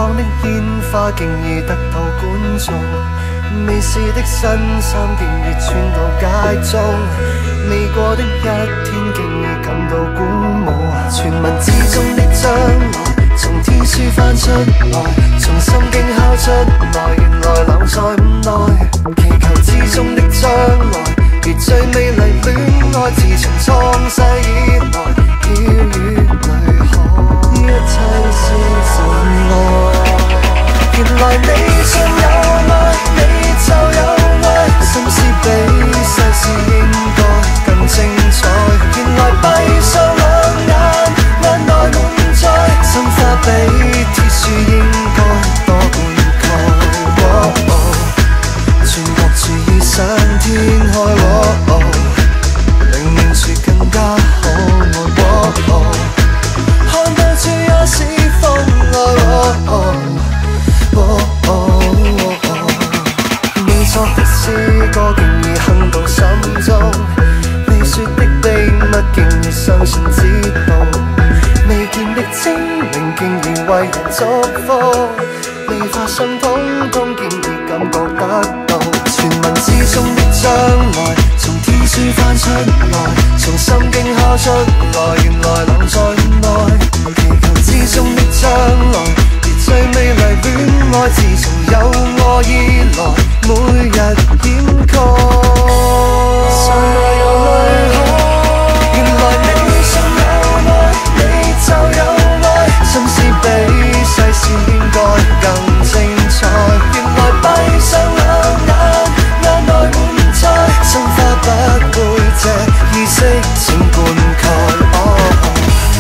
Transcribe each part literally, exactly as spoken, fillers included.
放的煙花竟已得到觀眾，未試的新衫竟已穿到街中，未過的一天竟已感到鼓舞。傳聞之中的將來，從天書翻出來，從心經敲出來，原來留在五內。祈求之中的將來，如最美麗戀愛，自從創世以來，飄於淚海，一切是真愛。原來你信有愛，你就有愛，心思比世事應該更精彩。原來閉上兩眼，眼內滿載，心花比鐵樹應該多灌溉。哦哦，全國主意上天開，哦哦，令遠處更加可愛。哦哦，看到處也是風愛。哦哦哦哦哦，未作的詩歌竟已哼到心中，未說的秘密竟已相信知道，未見的精靈竟已為人祝福，未發生通通竟已感覺得到。傳聞之中的將來，從天書翻出來，從心經敲出來，原來留在五內。祈求之中的將來，最美麗戀愛，自從有我以來，每日掩蓋。上來有淚海，原來你信有愛，你就有愛，心思比世事應該更精彩。原來閉上兩眼，眼內滿載，心花不會借意識請灌溉。哦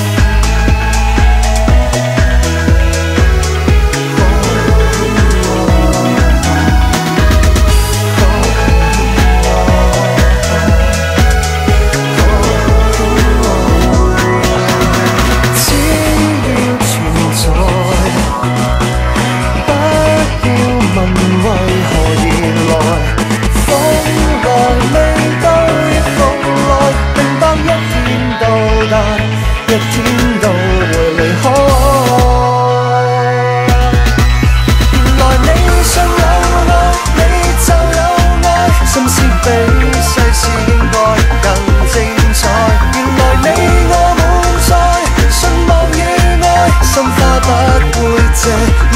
一天都會離開。原來你信有愛，你就有愛，心思比世事應該更精彩。原來你我滿載，信望與愛，心花不會謝。